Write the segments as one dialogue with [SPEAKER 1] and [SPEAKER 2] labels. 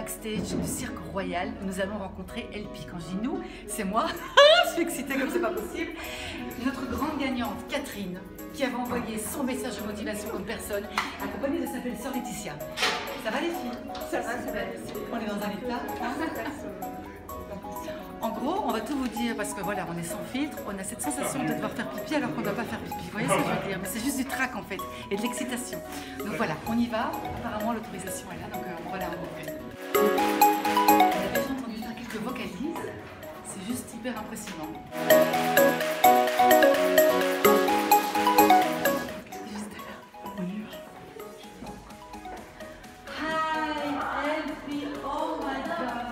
[SPEAKER 1] backstage du Cirque Royal. Nous allons rencontrer Elpi. Quand je dis nous, c'est moi. Je suis excitée comme c'est pas possible. Notre grande gagnante, Catherine, qui avait envoyé son message de motivation comme personne, accompagnée de sa belle-sœur Laetitia. Ça va les filles?
[SPEAKER 2] Ça va, ça va.
[SPEAKER 1] On est dans un état. En gros, on va tout vous dire parce que voilà, on est sans filtre, on a cette sensation de devoir faire pipi alors qu'on ne doit pas faire pipi. Vous voyez ce que je veux dire? Mais c'est juste du trac en fait et de l'excitation. Donc voilà, on y va. Apparemment, l'autorisation est là, donc on va la rencontrer. On a déjà entendu faire quelques vocalises. C'est juste hyper impressionnant. Juste là, on y va. Hi, Elpi. Oh my God.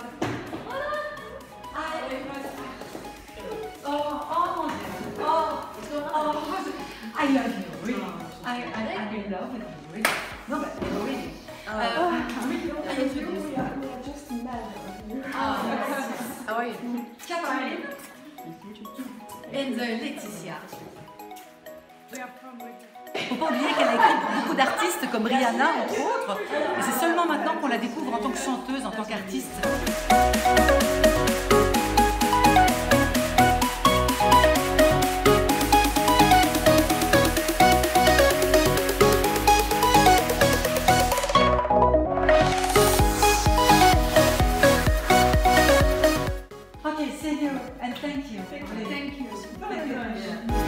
[SPEAKER 1] I love you, really. I love you, really. No, but really.
[SPEAKER 2] We are just mad.
[SPEAKER 1] How are you? Catherine and Laetitia. Faut pas oublier qu'elle a écrit pour beaucoup d'artistes comme Rihanna, entre autres. Et c'est seulement maintenant qu'on la découvre en tant que chanteuse, en tant qu'artiste. Okay, see you and thank you.
[SPEAKER 2] Thank you.